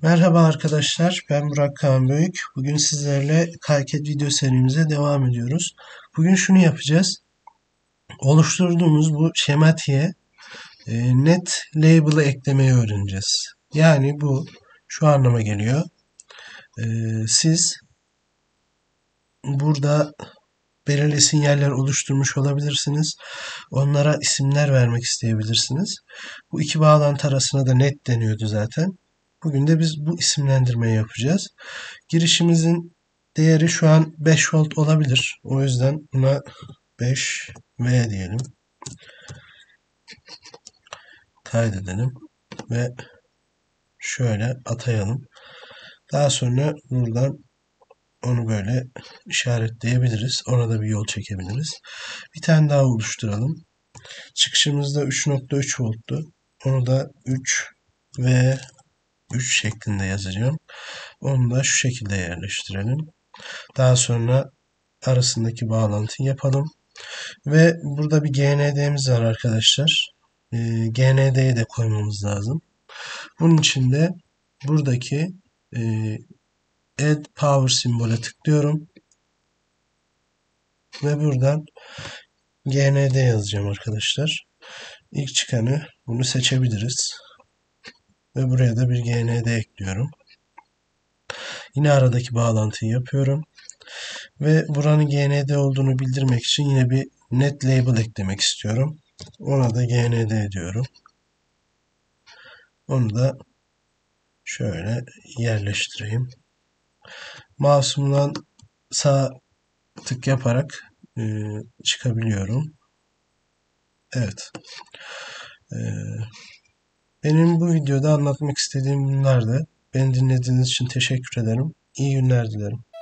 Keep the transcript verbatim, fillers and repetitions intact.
Merhaba arkadaşlar, ben Burak Kaan Büyük. Bugün sizlerle KiCad video serimize devam ediyoruz. Bugün şunu yapacağız. Oluşturduğumuz bu şematiğe e, net label'ı eklemeyi öğreneceğiz. Yani bu şu anlama geliyor. E, siz burada belirli sinyaller oluşturmuş olabilirsiniz. Onlara isimler vermek isteyebilirsiniz. Bu iki bağlantı arasına da net deniyordu zaten. Bugün de biz bu isimlendirmeyi yapacağız. Girişimizin değeri şu an beş volt olabilir. O yüzden buna beş V diyelim. Kaydedelim ve şöyle atayalım. Daha sonra buradan onu böyle işaretleyebiliriz. Ona da bir yol çekebiliriz. Bir tane daha oluşturalım. Çıkışımızda üç nokta üç volttu. Onu da üç ve üç şeklinde yazacağım. Onu da şu şekilde yerleştirelim. Daha sonra arasındaki bağlantıyı yapalım. Ve burada bir G N D'miz var arkadaşlar. E, G N D'yi de koymamız lazım. Bunun için de buradaki e, Add Power simbolü tıklıyorum. Ve buradan G N D yazacağım arkadaşlar. İlk çıkanı bunu seçebiliriz. Ve buraya da bir G N D ekliyorum. Yine aradaki bağlantıyı yapıyorum. Ve buranın G N D olduğunu bildirmek için yine bir net label eklemek istiyorum. Ona da G N D diyorum. Onu da şöyle yerleştireyim. Mouse'umdan sağ tık yaparak e, çıkabiliyorum. Evet. E, benim bu videoda anlatmak istediğim bunlardı. Beni dinlediğiniz için teşekkür ederim. İyi günler dilerim.